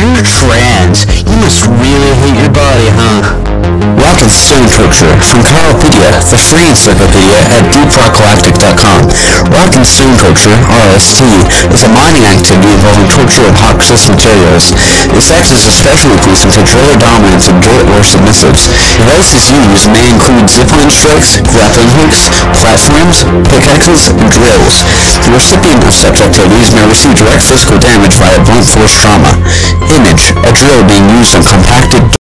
You're trans. You must really hate your body, huh? Rocket Stone Torture from Chiropedia, the free encyclopedia at deeprockgalactic.com. Rock and Stone Torture, RST, is a mining activity involving torture of Hoxis materials. The sex is especially pleasing for driller dominants and gay or submissives. Devices used may include zipline strikes, grappling hooks, platforms, pickaxes, and drills. The recipient of such activities may receive direct physical damage via blunt force trauma. Image, a drill being used on compacted